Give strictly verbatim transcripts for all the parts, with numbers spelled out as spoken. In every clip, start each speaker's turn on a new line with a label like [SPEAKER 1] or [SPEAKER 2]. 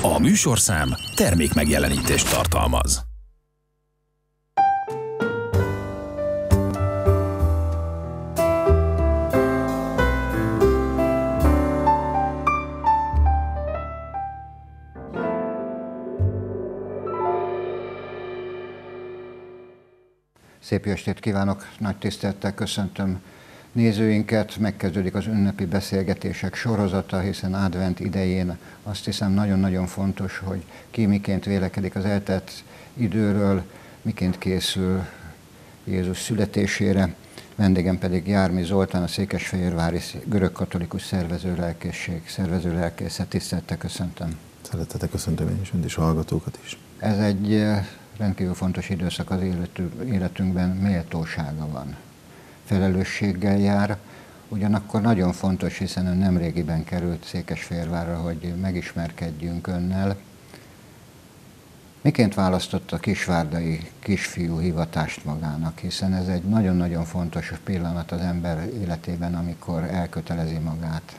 [SPEAKER 1] A műsorszám termékmegjelenítést tartalmaz.
[SPEAKER 2] Szép jó estét kívánok, nagy tisztelettel köszöntöm nézőinket. Megkezdődik az ünnepi beszélgetések sorozata, hiszen advent idején azt hiszem nagyon-nagyon fontos, hogy ki miként vélekedik az eltelt időről, miként készül Jézus születésére. Vendégem pedig Jármi Zoltán, a Székesfehérvári görögkatolikus szervezőlelkészség szervezőlelkésze. Tisztelettel köszöntöm.
[SPEAKER 3] Szeretettel köszöntöm én is, önt is, a hallgatókat is.
[SPEAKER 2] Ez egy rendkívül fontos időszak az életünkben, méltósága van. Felelősséggel jár, ugyanakkor nagyon fontos, hiszen ön nemrégiben került Székesfehérvárra, hogy megismerkedjünk önnel. Miként választotta a kisvárdai kisfiú hivatást magának, hiszen ez egy nagyon-nagyon fontos pillanat az ember életében, amikor elkötelezi magát.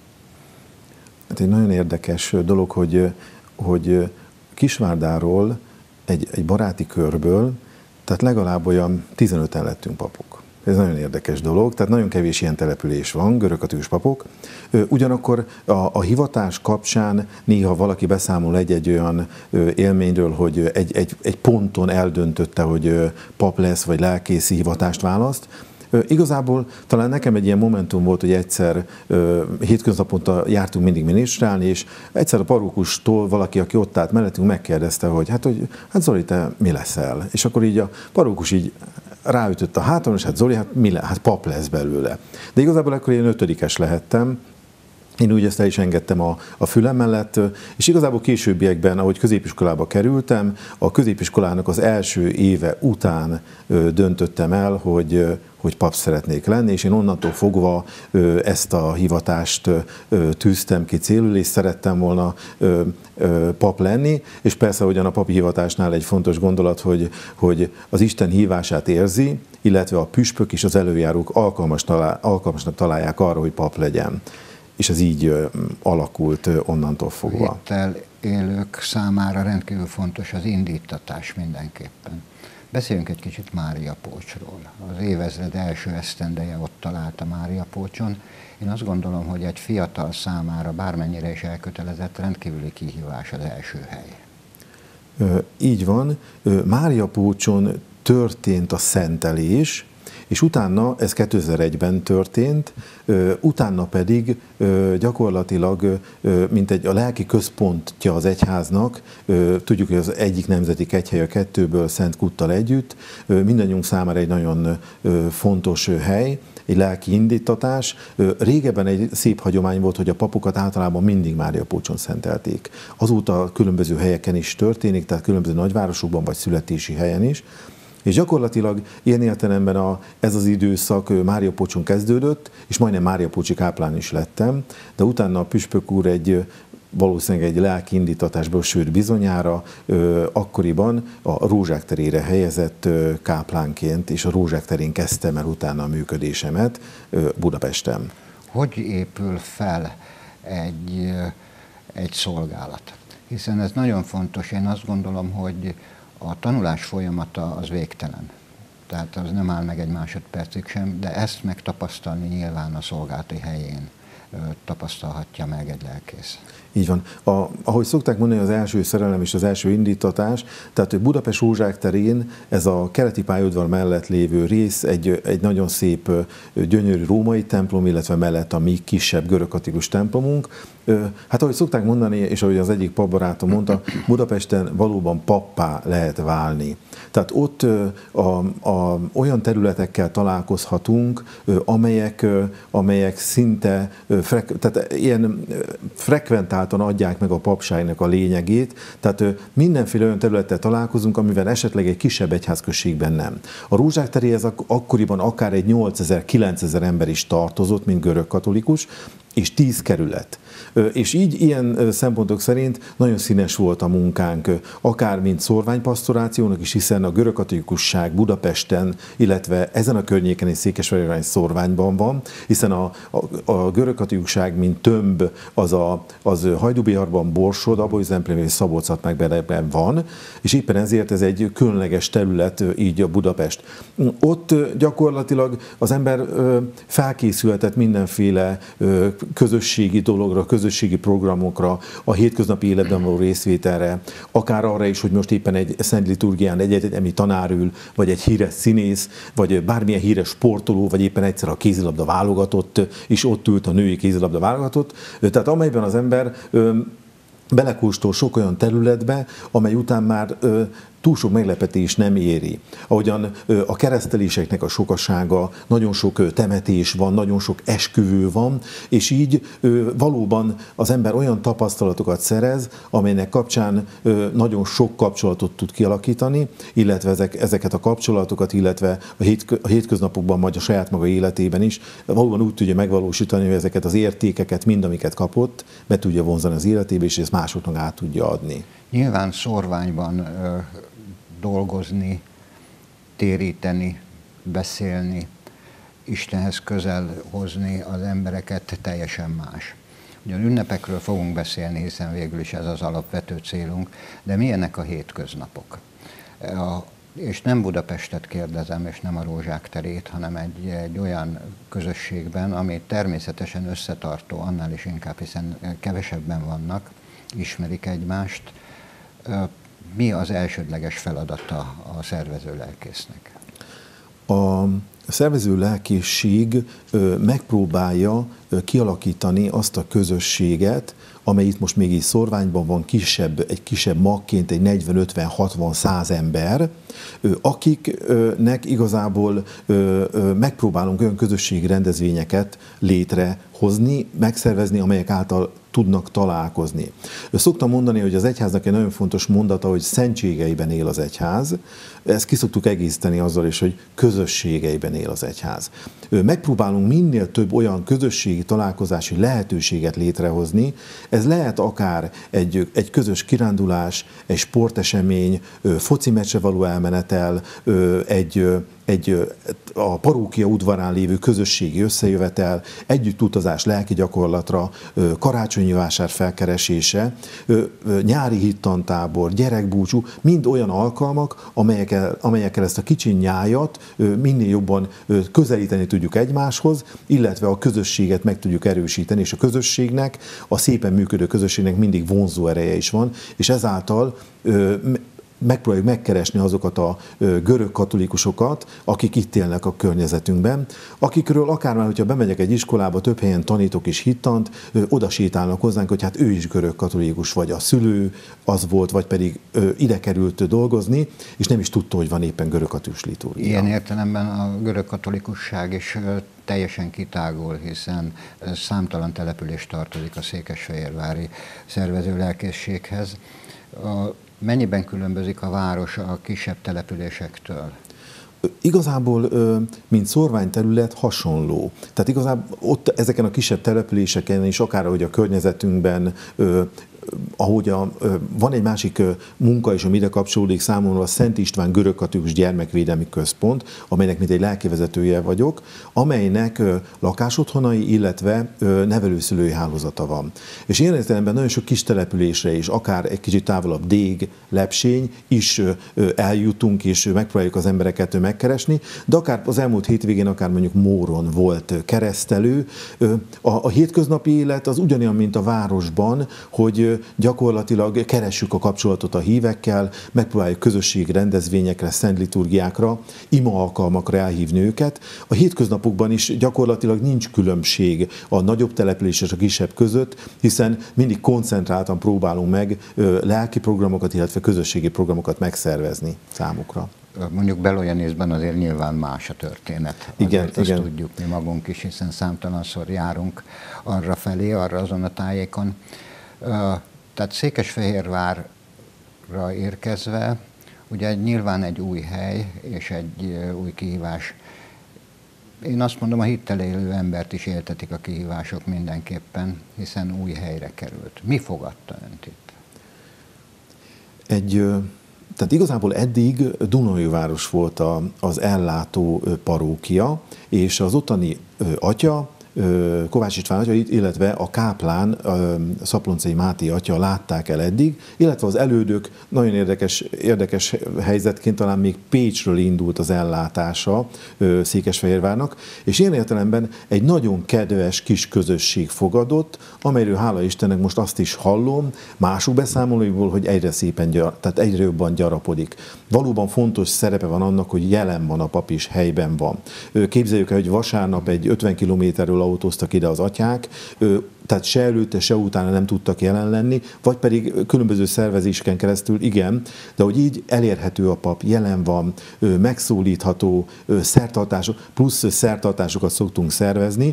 [SPEAKER 3] Hát egy nagyon érdekes dolog, hogy, hogy Kisvárdáról egy, egy baráti körből, tehát legalább olyan tizenöten lettünk papok. Ez nagyon érdekes dolog, tehát nagyon kevés ilyen település van, görögkatolikus papok. Ugyanakkor a, a hivatás kapcsán néha valaki beszámol egy-egy olyan élményről, hogy egy, egy, egy ponton eldöntötte, hogy pap lesz, vagy lelkészi hivatást választ. Igazából talán nekem egy ilyen momentum volt, hogy egyszer hétköznaponta jártunk mindig minisztrálni, és egyszer a parókustól valaki, aki ott állt mellettünk, megkérdezte, hogy hát, hogy, hát Zoli, te mi leszel? És akkor így a parókus így ráütött a hátamon, és hát Zoli, hát, mi le? Hát pap lesz belőle. De igazából akkor én ötödikes lehettem. Én úgy ezt el is engedtem a, a fülem mellett, és igazából későbbiekben, ahogy középiskolába kerültem, a középiskolának az első éve után ö, döntöttem el, hogy, hogy pap szeretnék lenni, és én onnantól fogva ö, ezt a hivatást ö, tűztem ki célul, és szerettem volna ö, ö, pap lenni, és persze ugyan a papi hivatásnál egy fontos gondolat, hogy, hogy az Isten hívását érzi, illetve a püspök és az előjárók alkalmas talál, alkalmasnak találják arra, hogy pap legyen. És ez így ö, alakult ö, onnantól fogva.
[SPEAKER 2] Hittel élők számára rendkívül fontos az indítatás mindenképpen. Beszéljünk egy kicsit Mária Pócsról. Az évezred első esztendeje ott találta Mária Pócson. Én azt gondolom, hogy egy fiatal számára, bármennyire is elkötelezett, rendkívüli kihívás az első hely.
[SPEAKER 3] Ö, így van. Ö, Mária Pócson történt a szentelés, és utána, ez kétezer-egyben történt, utána pedig gyakorlatilag, mint egy a lelki központja az egyháznak, tudjuk, hogy az egyik nemzeti kegyhely a kettőből Szent Kuttal együtt, mindannyiunk számára egy nagyon fontos hely, egy lelki indítatás. Régebben egy szép hagyomány volt, hogy a papokat általában mindig Mária Pócson szentelték. Azóta különböző helyeken is történik, tehát különböző nagyvárosokban vagy születési helyen is. És gyakorlatilag ilyen értelemben a, ez az időszak Mária Pócson kezdődött, és majdnem Mária Pócsi káplán is lettem, de utána a püspök úr egy valószínűleg egy lelki indítatásból, sőt bizonyára ö, akkoriban a Rózsák terére helyezett ö, káplánként, és a Rózsák terén kezdtem el utána a működésemet ö, Budapesten.
[SPEAKER 2] Hogy épül fel egy, egy szolgálat? Hiszen ez nagyon fontos, én azt gondolom, hogy a tanulás folyamata az végtelen. Tehát az nem áll meg egy másodpercig sem, de ezt megtapasztalni nyilván a szolgálati helyén tapasztalhatja meg egy lelkész.
[SPEAKER 3] Így van. A, ahogy szokták mondani, az első szerelem és az első indítatás, tehát hogy Budapest Rózsák terén ez a keleti pályaudvar mellett lévő rész egy, egy nagyon szép, gyönyörű római templom, illetve mellett a mi kisebb görögkatolikus templomunk. Hát ahogy szokták mondani, és ahogy az egyik papbarátom mondta, Budapesten valóban pappá lehet válni. Tehát ott a, a, olyan területekkel találkozhatunk, amelyek, amelyek szinte frek, tehát ilyen frekventáltan adják meg a papságnak a lényegét, tehát mindenféle olyan területtel találkozunk, amivel esetleg egy kisebb egyházközségben nem. A Rózsák teréhez akkoriban akár egy nyolcezer-kilencezer ember is tartozott, mint görögkatolikus, és tíz kerület. És így ilyen szempontok szerint nagyon színes volt a munkánk, akár mint szorványpasztorációnak is, hiszen a görögkatolikusság Budapesten, illetve ezen a környéken és Székesfehérváron szorványban van, hiszen a, a, a görögkatolikusság, mint tömb, az, a, az Hajdúbiharban, Borsod, Abaúj-Zemplén és Szabolcs-Szatmárberegben van, és éppen ezért ez egy különleges terület, így a Budapest. Ott gyakorlatilag az ember felkészülhetett mindenféle közösségi dologra, közösségi programokra, a hétköznapi életben való részvételre, akár arra is, hogy most éppen egy szent liturgián egy egyetemi tanár ül, vagy egy híres színész, vagy bármilyen híres sportoló, vagy éppen egyszer a kézilabda válogatott, és ott ült a női kézilabda válogatott. Tehát amelyben az ember belekóstol sok olyan területbe, amely után már ö, túl sok meglepetés nem éri. Ahogyan ö, a kereszteléseknek a sokasága, nagyon sok ö, temetés van, nagyon sok esküvő van, és így ö, valóban az ember olyan tapasztalatokat szerez, amelynek kapcsán ö, nagyon sok kapcsolatot tud kialakítani, illetve ezek, ezeket a kapcsolatokat, illetve a, hét, a hétköznapokban, vagy a saját maga életében is valóban úgy tudja megvalósítani, hogy ezeket az értékeket, mind amiket kapott, be tudja vonzani az életébe, és ezt másoknak át tudja adni.
[SPEAKER 2] Nyilván szorványban ö, dolgozni, téríteni, beszélni, Istenhez közel hozni az embereket teljesen más. Ugyan ünnepekről fogunk beszélni, hiszen végül is ez az alapvető célunk, de milyenek a hétköznapok? A, és nem Budapestet kérdezem, és nem a Rózsák terét, hanem egy, egy olyan közösségben, ami természetesen összetartó, annál is inkább, hiszen kevesebben vannak, ismerik egymást. Mi az elsődleges feladata a szervező lelkésznek?
[SPEAKER 3] A szervező lelkészség megpróbálja kialakítani azt a közösséget, amely itt most még így szorványban van, kisebb, egy kisebb magként, egy negyven, ötven, hatvan, száz ember, akiknek igazából megpróbálunk olyan közösségi rendezvényeket létrehozni, megszervezni, amelyek által tudnak találkozni. Szoktam mondani, hogy az egyháznak egy nagyon fontos mondata, hogy szentségeiben él az egyház. Ezt ki szoktuk egészíteni azzal is, hogy közösségeiben él az egyház. Megpróbálunk minél több olyan közösségi találkozási lehetőséget létrehozni. Ez lehet akár egy, egy közös kirándulás, egy sportesemény, foci meccsre való elmenetel, egy egy a parókia udvarán lévő közösségi összejövetel, együttutazás lelki gyakorlatra, karácsonyi vásár felkeresése, nyári hittantábor, gyerekbúcsú, mind olyan alkalmak, amelyekkel, amelyekkel ezt a kicsi nyájat minél jobban közelíteni tudjuk egymáshoz, illetve a közösséget meg tudjuk erősíteni, és a közösségnek, a szépen működő közösségnek mindig vonzó ereje is van, és ezáltal megpróbáljuk megkeresni azokat a görög katolikusokat, akik itt élnek a környezetünkben, akikről akár már, hogyha bemegyek egy iskolába, több helyen tanítok is hittant, oda sétálnak hozzánk, hogy hát ő is görög katolikus, vagy a szülő az volt, vagy pedig ide került dolgozni, és nem is tudta, hogy van éppen görög katolikus liturgia.
[SPEAKER 2] Ilyen értelemben a görög katolikusság is teljesen kitágul, hiszen számtalan település tartozik a székesfehérvári szervező lelkészséghez. Mennyiben különbözik a város a kisebb településektől?
[SPEAKER 3] Igazából, mint szorványterület, hasonló. Tehát igazából ott ezeken a kisebb településeken is, akár ahogy a környezetünkben, ahogy a, van egy másik munka is, ami ide kapcsolódik számomra, a Szent István Görögkatolikus Gyermekvédelmi Központ, amelynek mint egy lelkivezetője vagyok, amelynek lakásotthonai, illetve nevelőszülői hálózata van. És ilyen értelemben nagyon sok kis településre is, akár egy kicsit távolabb Dég, Lepsény is eljutunk, és megpróbáljuk az embereket megkeresni, de akár az elmúlt hétvégén, akár mondjuk Móron volt keresztelő. A, a hétköznapi élet az ugyanolyan, mint a városban, hogy gyakorlatilag keressük a kapcsolatot a hívekkel, megpróbáljuk közösségi rendezvényekre, szent liturgiákra, ima alkalmakra elhívni őket. A hétköznapokban is gyakorlatilag nincs különbség a nagyobb település és a kisebb között, hiszen mindig koncentráltan próbálunk meg lelki programokat, illetve közösségi programokat megszervezni számukra.
[SPEAKER 2] Mondjuk Belojanészben azért nyilván más a történet.
[SPEAKER 3] Igen,
[SPEAKER 2] azért
[SPEAKER 3] igen.
[SPEAKER 2] Azt tudjuk mi magunk is, hiszen számtalanszor járunk arra felé, arra azon a tájékon. Tehát Székesfehérvárra érkezve, ugye nyilván egy új hely és egy új kihívás Én azt mondom, a hittel élő embert is éltetik a kihívások mindenképpen, hiszen új helyre került. Mi fogadta önt itt?
[SPEAKER 3] Egy, tehát igazából eddig Dunaújváros volt a, az ellátó parókia, és az ottani atya, Kovács István atya, illetve a káplán, Szaploncai Máté atya látták el eddig, illetve az elődök nagyon érdekes, érdekes helyzetként talán még Pécsről indult az ellátása Székesfehérvárnak, és ilyen értelemben egy nagyon kedves kis közösség fogadott, amelyről hála Istennek most azt is hallom mások beszámolóiból, hogy egyre szépen, tehát egyre jobban gyarapodik. Valóban fontos szerepe van annak, hogy jelen van a pap is, helyben van. Képzeljük el, hogy vasárnap egy ötven kilométerről autóztak ide az atyák, tehát se előtte, se utána nem tudtak jelen lenni, vagy pedig különböző szervezéseken keresztül igen, de hogy így elérhető a pap, jelen van, megszólítható, szertartások, plusz szertartásokat szoktunk szervezni.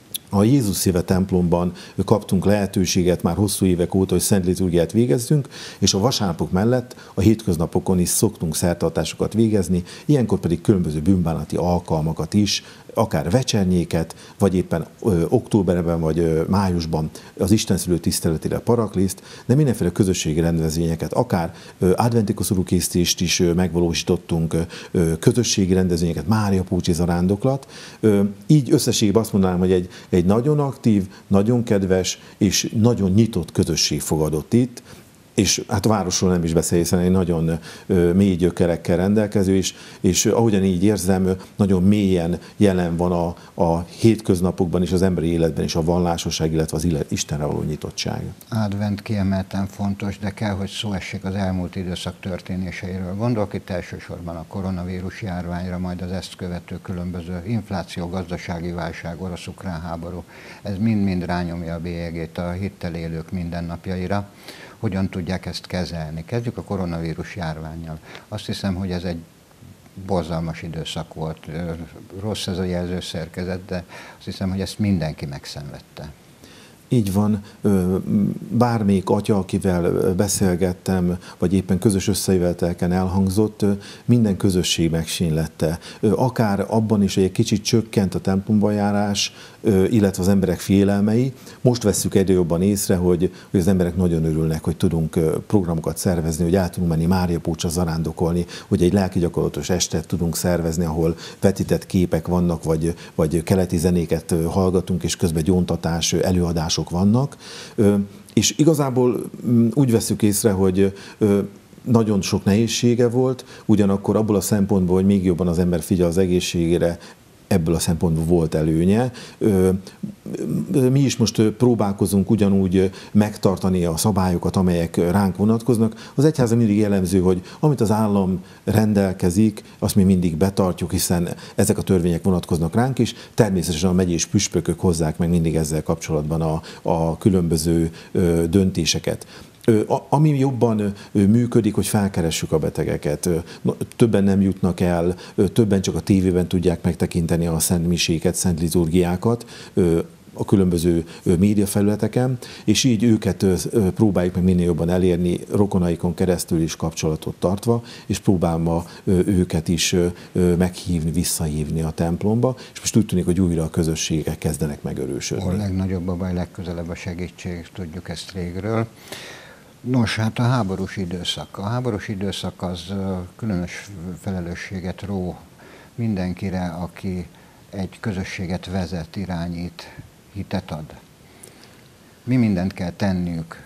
[SPEAKER 3] A Jézus Szíve templomban kaptunk lehetőséget már hosszú évek óta, hogy szent liturgiát végezzünk, és a vasárnapok mellett a hétköznapokon is szoktunk szertartásokat végezni, ilyenkor pedig különböző bűnbánati alkalmakat is, akár vecsernyéket, vagy éppen ö, októberben vagy ö, májusban az Istenszülő tiszteletére parakliszt, de mindenféle közösségi rendezvényeket, akár ö, adventi koszorúkészítést is ö, megvalósítottunk, ö, közösségi rendezvényeket, Mária Pócsi zarándoklat. Ö, így összességében azt mondanám, hogy egy, egy nagyon aktív, nagyon kedves és nagyon nyitott közösség fogadott itt, és hát a városról nem is beszél, hiszen egy nagyon mély gyökerekkel rendelkező, és, és ahogyan így érzem, nagyon mélyen jelen van a, a hétköznapokban és az emberi életben is a vallásosság, illetve az Istenre való nyitottság.
[SPEAKER 2] Advent kiemelten fontos, de kell, hogy szó essék az elmúlt időszak történéseiről. Gondolok itt elsősorban a koronavírus járványra, majd az ezt követő különböző infláció, gazdasági válság, orosz-ukrán háború. Ez mind-mind rányomja a bélyegét a hittel élők mindennapjaira. Hogyan tudják ezt kezelni? Kezdjük a koronavírus járvánnyal. Azt hiszem, hogy ez egy borzalmas időszak volt. Rossz ez a jelzőszerkezet, de azt hiszem, hogy ezt mindenki megszenvedte.
[SPEAKER 3] Így van, bármelyik atya, akivel beszélgettem, vagy éppen közös összejövetelken elhangzott, minden közösség megsínlette. Akár abban is, hogy egy kicsit csökkent a templomba járás, illetve az emberek félelmei. Most vesszük egyre jobban észre, hogy, hogy az emberek nagyon örülnek, hogy tudunk programokat szervezni, hogy el tudunk menni Mária Pócsra zarándokolni, hogy egy lelki gyakorlatos estet tudunk szervezni, ahol vetített képek vannak, vagy, vagy keleti zenéket hallgatunk, és közben gyóntatás, előadások vannak. És igazából úgy vesszük észre, hogy nagyon sok nehézsége volt, ugyanakkor abból a szempontból, hogy még jobban az ember figyel az egészségére, ebből a szempontból volt előnye. Mi is most próbálkozunk ugyanúgy megtartani a szabályokat, amelyek ránk vonatkoznak. Az egyházban mindig jellemző, hogy amit az állam rendelkezik, azt mi mindig betartjuk, hiszen ezek a törvények vonatkoznak ránk is. Természetesen a megyés püspökök hozzák meg mindig ezzel kapcsolatban a, a különböző döntéseket. Ami jobban működik, hogy felkeressük a betegeket. Többen nem jutnak el, többen csak a tévében tudják megtekinteni a szent miséket, szent liturgiákat a különböző médiafelületeken, és így őket próbáljuk meg minél jobban elérni, rokonaikon keresztül is kapcsolatot tartva, és próbálva őket is meghívni, visszahívni a templomba, és most úgy tűnik, hogy újra a közösségek kezdenek megerősödni.
[SPEAKER 2] A legnagyobb a baj, legközelebb a segítség, tudjuk ezt régről. Nos, hát a háborús időszak. A háborús időszak az különös felelősséget ró mindenkire, aki egy közösséget vezet, irányít, hitet ad. Mi mindent kell tenniük?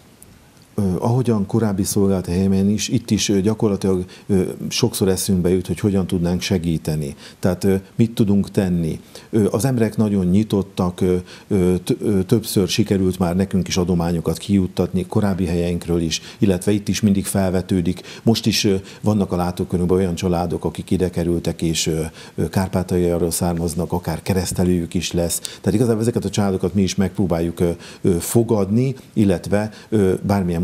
[SPEAKER 3] Ahogyan korábbi szolgálati helyemen is, itt is gyakorlatilag sokszor eszünkbe jut, hogy hogyan tudnánk segíteni. Tehát mit tudunk tenni. Az emberek nagyon nyitottak, többször sikerült már nekünk is adományokat kijuttatni, korábbi helyeinkről is, illetve itt is mindig felvetődik. Most is vannak a látókörünkben olyan családok, akik ide kerültek, és Kárpátaljairól származnak, akár keresztelőjük is lesz. Tehát igazából ezeket a családokat mi is megpróbáljuk fogadni, illetve bármilyen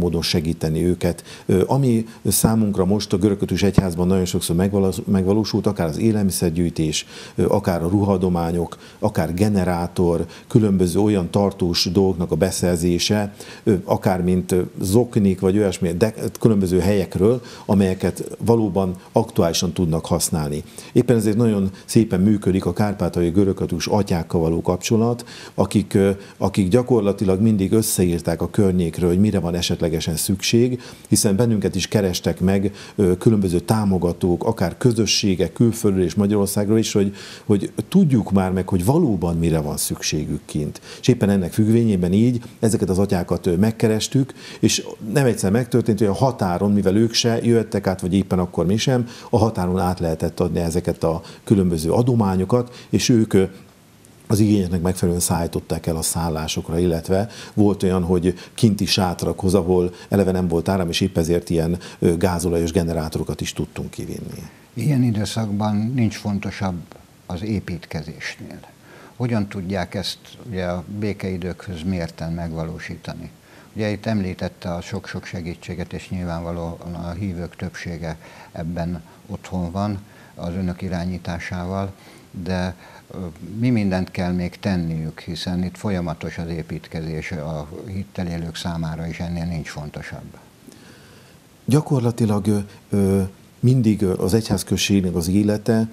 [SPEAKER 3] módon segíteni őket. Ami számunkra most a görögkatolikus egyházban nagyon sokszor megvalósult, akár az élelmiszergyűjtés, akár a ruhadományok, akár generátor, különböző olyan tartós dolgoknak a beszerzése, akár mint zoknik, vagy olyasmi, de különböző helyekről, amelyeket valóban aktuálisan tudnak használni. Éppen ezért nagyon szépen működik a kárpátaljai görögkatolikus atyákkal való kapcsolat, akik, akik gyakorlatilag mindig összeírták a környékről, hogy mire van esetlegesen szükség, hiszen bennünket is kerestek meg különböző támogatók, akár közösségek külföldről és Magyarországról is, hogy, hogy tudjuk már meg, hogy valóban mire van szükségük kint. És éppen ennek függvényében így ezeket az atyákat megkerestük, és nem egyszer megtörtént, hogy a határon, mivel ők se jöttek át, vagy éppen akkor mi sem, a határon át lehetett adni ezeket a különböző adományokat, és ők az igényeknek megfelelően szállították el a szállásokra, illetve volt olyan, hogy kinti sátrakhoz, ahol eleve nem volt áram, és épp ezért ilyen gázolajos generátorokat is tudtunk kivinni.
[SPEAKER 2] Ilyen időszakban nincs fontosabb az építkezésnél. Hogyan tudják ezt ugye a békeidőkhöz mérten megvalósítani? Ugye itt említette a sok-sok segítséget, és nyilvánvalóan a hívők többsége ebben otthon van az önök irányításával, de mi mindent kell még tenniük, hiszen itt folyamatos az építkezés, a hittel élők számára is ennél nincs fontosabb.
[SPEAKER 3] Gyakorlatilag mindig az egyházközségnek az élete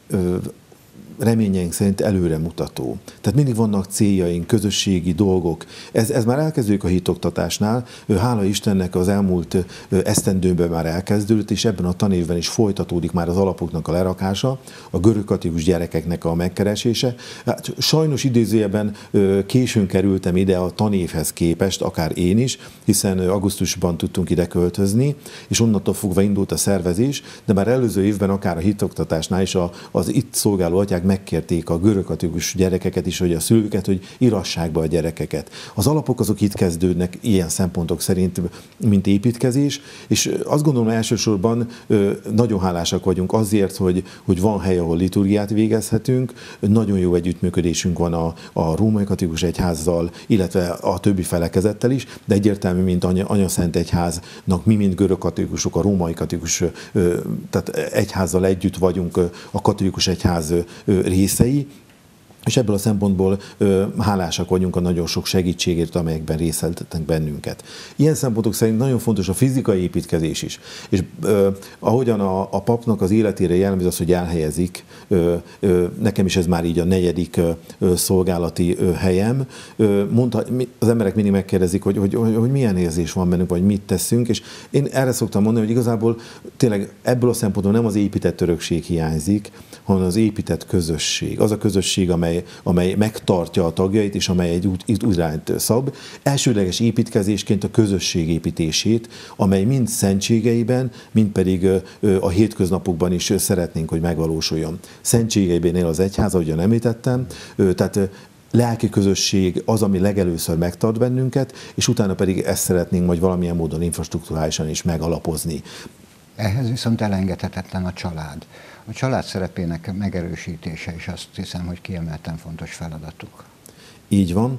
[SPEAKER 3] reményeink szerint előremutató. Tehát mindig vannak céljaink, közösségi dolgok. Ez, ez már elkezdődik a hitoktatásnál. Hála Istennek az elmúlt esztendőben már elkezdődött, és ebben a tanévben is folytatódik már az alapoknak a lerakása, a görögkatolikus gyerekeknek a megkeresése. Hát, sajnos idézőjelben későn kerültem ide a tanévhez képest, akár én is, hiszen augusztusban tudtunk ide költözni, és onnantól fogva indult a szervezés, de már előző évben akár a hitoktatásnál is az itt szolgáló atyák megkérték a görögkatolikus gyerekeket is, hogy a szülőket, hogy írassák be a gyerekeket. Az alapok azok itt kezdődnek ilyen szempontok szerint, mint építkezés, és azt gondolom elsősorban nagyon hálásak vagyunk azért, hogy, hogy van hely, ahol liturgiát végezhetünk, nagyon jó együttműködésünk van a, a római katolikus egyházzal, illetve a többi felekezettel is, de egyértelmű, mint Anya, Anyaszent Egyháznak, mi, mint görögkatolikusok, a római katolikus tehát egyházzal együtt vagyunk a katolikus egyház részei, és ebből a szempontból ö, hálásak vagyunk a nagyon sok segítségért, amelyekben részeltetnek bennünket. Ilyen szempontok szerint nagyon fontos a fizikai építkezés is. És ö, ahogyan a, a papnak az életére jellemző az, hogy elhelyezik, ö, ö, nekem is ez már így a negyedik ö, szolgálati ö, helyem. Ö, mondta, az emberek mindig megkérdezik, hogy, hogy, hogy, hogy milyen érzés van bennünk, vagy mit teszünk, és én erre szoktam mondani, hogy igazából tényleg ebből a szempontból nem az épített örökség hiányzik, hanem az épített közösség. Az a közösség, amely amely megtartja a tagjait, és amely egy úgy, úgy irányt szab. Elsődleges építkezésként a közösség építését, amely mind szentségeiben, mind pedig a hétköznapokban is szeretnénk, hogy megvalósuljon. Szentségeiben él az egyház, ahogyan említettem, tehát lelki közösség az, ami legelőször megtart bennünket, és utána pedig ezt szeretnénk majd valamilyen módon infrastrukturálisan is megalapozni.
[SPEAKER 2] Ehhez viszont elengedhetetlen a család. A család szerepének megerősítése is azt hiszem, hogy kiemelten fontos feladatuk.
[SPEAKER 3] Így van.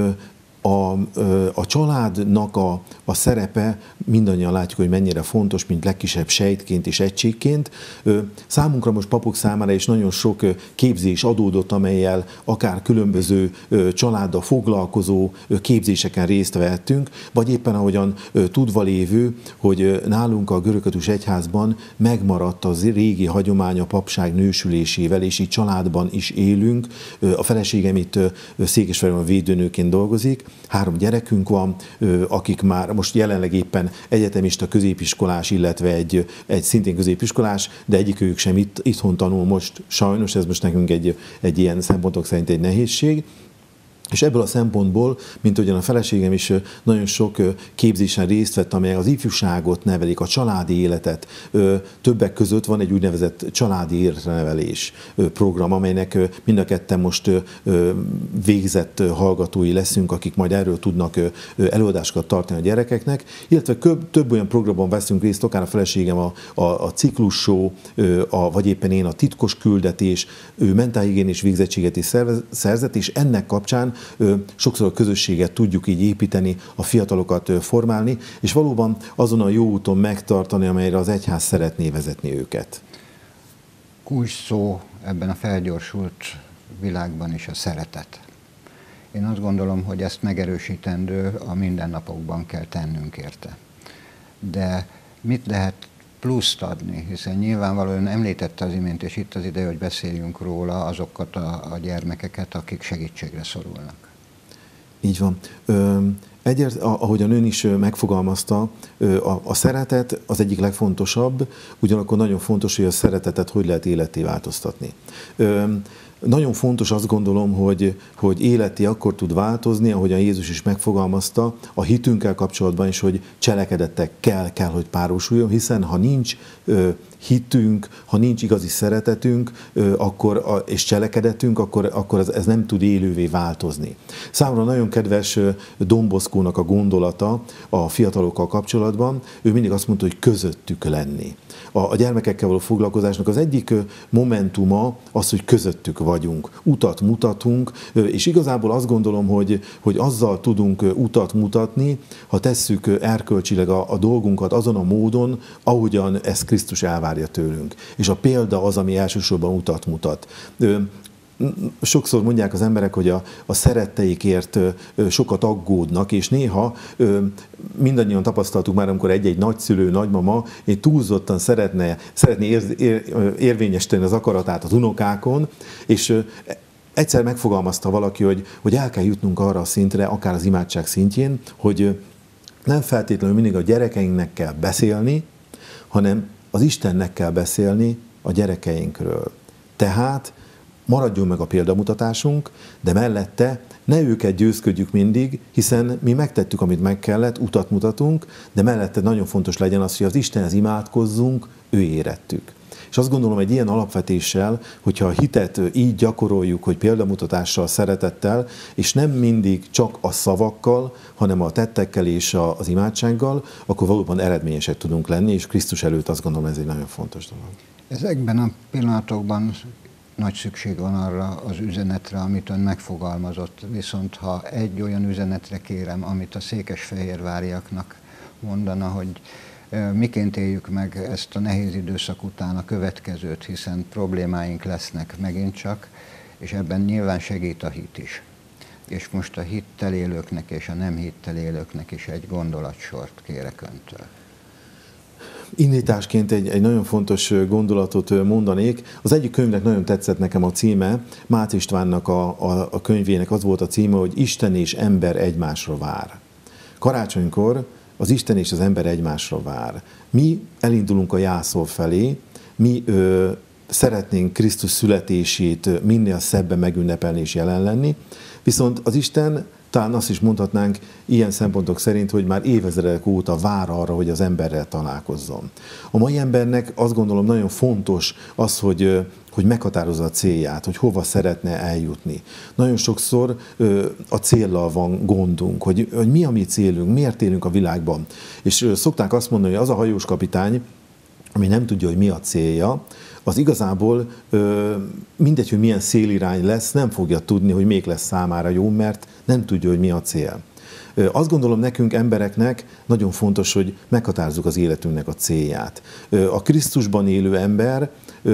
[SPEAKER 3] A, a családnak a, a szerepe, mindannyian látjuk, hogy mennyire fontos, mint legkisebb sejtként és egységként. Számunkra most papok számára is nagyon sok képzés adódott, amellyel akár különböző családdal foglalkozó képzéseken részt vehettünk, vagy éppen ahogyan tudva lévő, hogy nálunk a görögkatolikus egyházban megmaradt az régi hagyomány a papság nősülésével, és így családban is élünk. A feleségem itt Székesfehérváron védőnőként dolgozik, három gyerekünk van, akik már most jelenleg éppen egyetemista középiskolás, illetve egy, egy szintén középiskolás, de egyikőjük sem itt, itthon tanul most, sajnos ez most nekünk egy, egy ilyen szempontok szerint egy nehézség. És ebből a szempontból, mint ugyan a feleségem is nagyon sok képzésen részt vett, amely az ifjúságot nevelik, a családi életet. Többek között van egy úgynevezett családi életnevelés program, amelynek mind a ketten most végzett hallgatói leszünk, akik majd erről tudnak előadásokat tartani a gyerekeknek, illetve több olyan programban veszünk részt, akár a feleségem a, a, a ciklusshow, a, vagy éppen én a titkos küldetés, ő mentálhigiénés végzettséget is szerzett, és ennek kapcsán sokszor a közösséget tudjuk így építeni, a fiatalokat formálni, és valóban azon a jó úton megtartani, amelyre az egyház szeretné vezetni őket.
[SPEAKER 2] Kulcs szó ebben a felgyorsult világban is a szeretet. Én azt gondolom, hogy ezt megerősítendő, a mindennapokban kell tennünk érte. De mit lehet pluszt adni, hiszen nyilvánvalóan említette az imént, és itt az ideje, hogy beszéljünk róla, azokat a, a gyermekeket, akik segítségre szorulnak.
[SPEAKER 3] Így van. Ö, egyért, ahogyan ön is megfogalmazta, a, a szeretet az egyik legfontosabb, ugyanakkor nagyon fontos, hogy a szeretetet hogy lehet életté változtatni. Ö, Nagyon fontos, azt gondolom, hogy, hogy életi akkor tud változni, ahogyan Jézus is megfogalmazta, a hitünkkel kapcsolatban is, hogy cselekedettekkel kell, hogy párosuljon, hiszen ha nincs ö, hitünk, ha nincs igazi szeretetünk ö, akkor, a, és cselekedetünk, akkor, akkor ez, ez nem tud élővé változni. Számomra nagyon kedves Don Boscónak a gondolata a fiatalokkal kapcsolatban, ő mindig azt mondta, hogy közöttük lenni. A, a gyermekekkel való foglalkozásnak az egyik momentuma az, hogy közöttük vagyunk, utat mutatunk, és igazából azt gondolom, hogy, hogy azzal tudunk utat mutatni, ha tesszük erkölcsileg a, a dolgunkat azon a módon, ahogyan ezt Krisztus elvárja tőlünk. És a példa az, ami elsősorban utat mutat. Sokszor mondják az emberek, hogy a, a szeretteikért sokat aggódnak, és néha mindannyian tapasztaltuk már, amikor egy-egy nagyszülő, nagymama túlzottan szeretne, szeretné ér, ér, érvényesíteni az akaratát az unokákon, és egyszer megfogalmazta valaki, hogy, hogy el kell jutnunk arra a szintre, akár az imádság szintjén, hogy nem feltétlenül mindig a gyerekeinknek kell beszélni, hanem az Istennek kell beszélni a gyerekeinkről. Tehát maradjon meg a példamutatásunk, de mellette ne őket győzködjük mindig, hiszen mi megtettük, amit meg kellett, utat mutatunk, de mellette nagyon fontos legyen az, hogy az Istenhez imádkozzunk, ő érettük. És azt gondolom, egy ilyen alapvetéssel, hogyha a hitet így gyakoroljuk, hogy példamutatással, szeretettel, és nem mindig csak a szavakkal, hanem a tettekkel és az imádsággal, akkor valóban eredményesek tudunk lenni, és Krisztus előtt azt gondolom, ez egy nagyon fontos dolog.
[SPEAKER 2] Ezekben a pillanatokban nagy szükség van arra az üzenetre, amit ön megfogalmazott, viszont ha egy olyan üzenetre kérem, amit a székesfehérváriaknak mondana, hogy miként éljük meg ezt a nehéz időszak után a következőt, hiszen problémáink lesznek megint csak, és ebben nyilván segít a hit is. És most a hittel élőknek és a nem hittel élőknek is egy gondolatsort kérek öntől.
[SPEAKER 3] Indításként egy, egy nagyon fontos gondolatot mondanék. Az egyik könyvnek nagyon tetszett nekem a címe, Máté Istvánnak a, a, a könyvének az volt a címe, hogy Isten és ember egymásra vár. Karácsonykor az Isten és az ember egymásra vár. Mi elindulunk a jászol felé, mi ö, szeretnénk Krisztus születését minél szebben megünnepelni és jelen lenni, viszont az Isten, talán azt is mondhatnánk ilyen szempontok szerint, hogy már évezredek óta vár arra, hogy az emberrel találkozzon. A mai embernek azt gondolom nagyon fontos az, hogy, hogy meghatározza a célját, hogy hova szeretne eljutni. Nagyon sokszor a céllal van gondunk, hogy, hogy mi a mi célunk, miért élünk a világban. És szokták azt mondani, hogy az a hajós kapitány, ami nem tudja, hogy mi a célja, az igazából mindegy, hogy milyen szélirány lesz, nem fogja tudni, hogy még lesz számára jó, mert nem tudja, hogy mi a cél. Azt gondolom, nekünk embereknek nagyon fontos, hogy meghatározzuk az életünknek a célját. A Krisztusban élő ember,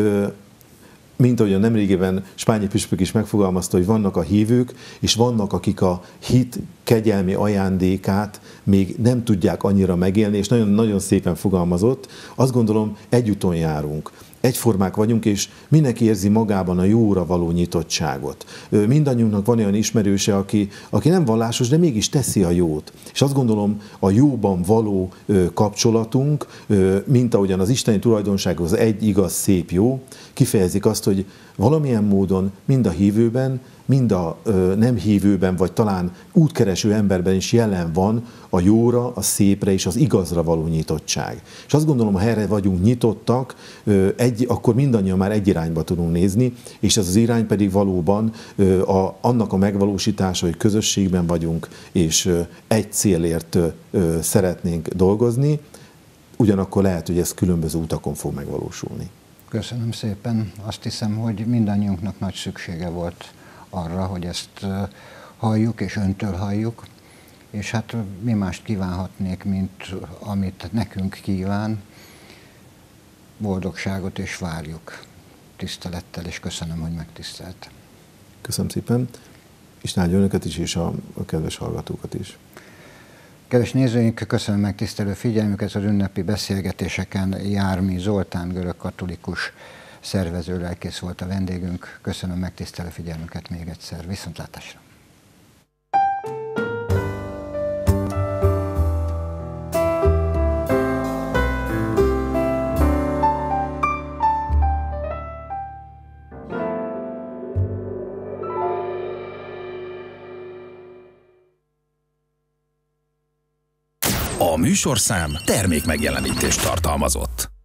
[SPEAKER 3] mint ahogyan nemrégében Spányi püspök is megfogalmazta, hogy vannak a hívők, és vannak, akik a hit kegyelmi ajándékát még nem tudják annyira megélni, és nagyon-nagyon szépen fogalmazott. Azt gondolom, egyúton járunk. Egyformák vagyunk, és mindenki érzi magában a jóra való nyitottságot. Mindannyiunknak van olyan ismerőse, aki, aki nem vallásos, de mégis teszi a jót. És azt gondolom, a jóban való kapcsolatunk, mint ahogyan az isteni tulajdonság az egy igaz, szép, jó, kifejezik azt, hogy valamilyen módon mind a hívőben, mind a ö, nem hívőben, vagy talán útkereső emberben is jelen van a jóra, a szépre és az igazra való nyitottság. És azt gondolom, ha erre vagyunk nyitottak, ö, egy, akkor mindannyian már egy irányba tudunk nézni, és ez az irány pedig valóban ö, a, annak a megvalósítása, hogy közösségben vagyunk, és ö, egy célért ö, szeretnénk dolgozni, ugyanakkor lehet, hogy ez különböző utakon fog megvalósulni.
[SPEAKER 2] Köszönöm szépen. Azt hiszem, hogy mindannyiunknak nagy szüksége volt arra, hogy ezt halljuk és öntől halljuk, és hát mi mást kívánhatnék, mint amit nekünk kíván, boldogságot, és várjuk tisztelettel, és köszönöm, hogy megtisztelt.
[SPEAKER 3] Köszönöm szépen, és áldja önöket is, és a, a kedves hallgatókat is.
[SPEAKER 2] Kedves nézőink, köszönöm megtisztelő figyelmüket, az ünnepi beszélgetéseken Jármi Zoltán görögkatolikus szervező lelkész volt a vendégünk. Köszönöm megtisztelő figyelmüket még egyszer. Viszontlátásra!
[SPEAKER 1] A műsorszám termék megjelenítést tartalmazott.